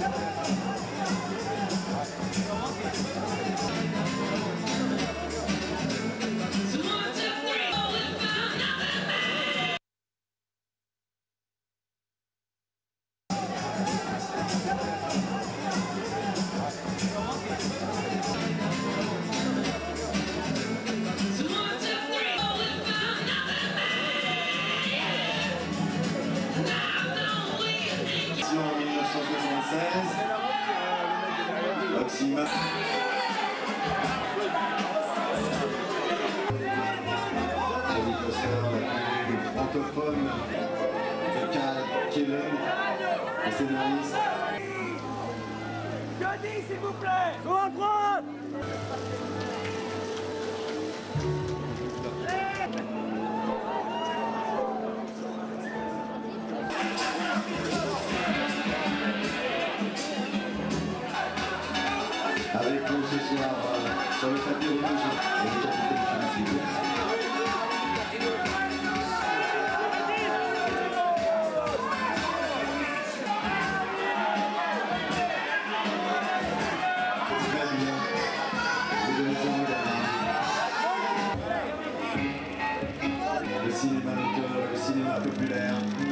francophone Campbell, le scénariste. Jodie, s'il vous plaît, sur la droite. Avec nous ce soir sur le tapis rouge, le capitaine Philippe. Le cinéma d'auteur, le cinéma populaire.